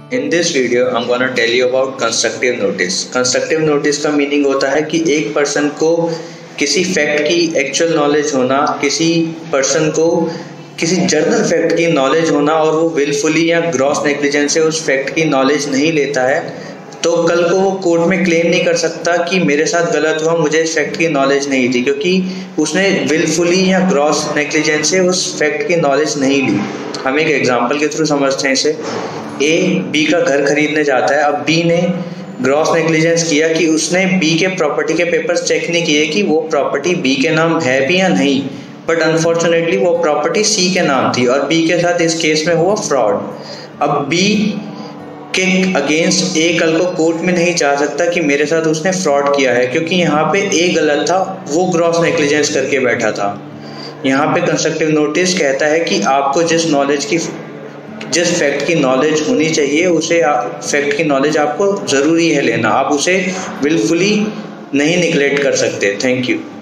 In this video, I'm gonna tell you about constructive notice. Constructive notice का meaning होता है कि एक पर्सन को किसी फैक्ट की एक्चुअल नॉलेज होना, किसी पर्सन को किसी जर्नल फैक्ट की नॉलेज होना और वो विलफुली या ग्रॉस नेग्लिजेंस से उस फैक्ट की नॉलेज नहीं लेता है, तो कल को वो कोर्ट में क्लेम नहीं कर सकता कि मेरे साथ गलत हुआ, मुझे इस फैक्ट की नॉलेज नहीं थी, क्योंकि उसने विलफुली या ग्रॉस नेग्लिजेंस से उस फैक्ट की नॉलेज नहीं ली। हम एक एग्जांपल के थ्रू समझते हैं इसे। ए बी का घर खरीदने जाता है। अब बी ने ग्रॉस नेग्लिजेंस किया कि उसने बी के प्रॉपर्टी के पेपर्स चेक नहीं किए कि वो प्रॉपर्टी बी के नाम है भी या नहीं, बट अनफॉर्चुनेटली वो प्रॉपर्टी सी के नाम थी और बी के साथ इस केस में हुआ फ्रॉड। अब बी के अगेंस्ट ए कल को कोर्ट में नहीं जा सकता कि मेरे साथ उसने फ्रॉड किया है, क्योंकि यहाँ पे ए गलत था, वो ग्रॉस नेग्लिजेंस करके बैठा था। यहाँ पे कंस्ट्रक्टिव नोटिस कहता है कि आपको जिस फैक्ट की नॉलेज होनी चाहिए उसे फैक्ट की नॉलेज आपको ज़रूरी है लेना, आप उसे विलफुली नहीं निगलेक्ट कर सकते। Thank you.